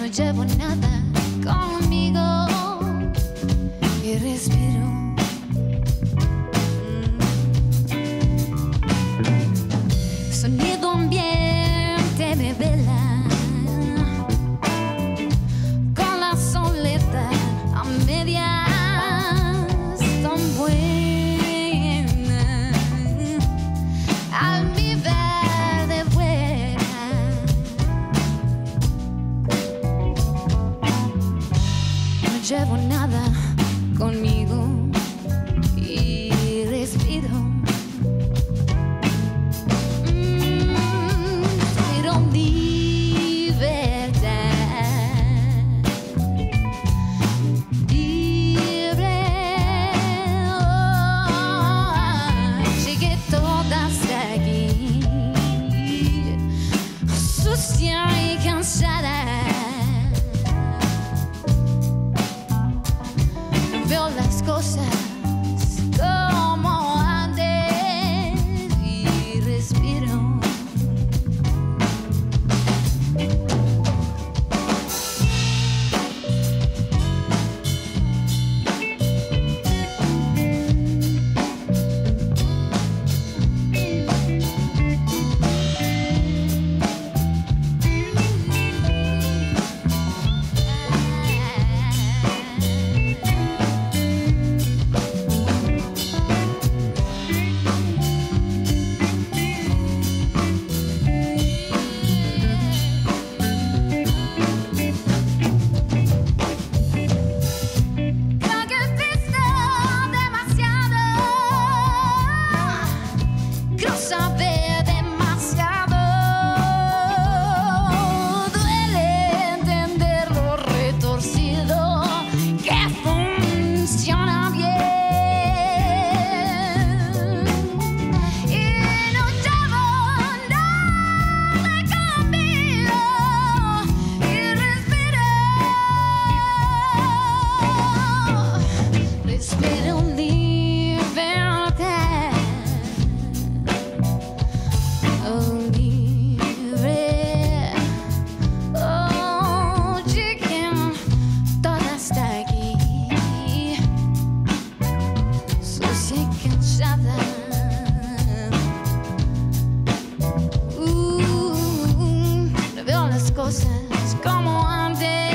llevo nada conmigo y respiro. Sonido ambiente me vela con la soledad a medias tan buena. Al mi verde vuela, no llevo nada conmigo y respiro. Y cansada, veo las cosas como antes y respiro. Sabe demasiado, duele entender lo retorcido que funciona bien. Y no llevo nada conmigo y respiro libertad. Libre, oh, chicken, toda está aquí, sucia y cansada. Veo las cosas como antes.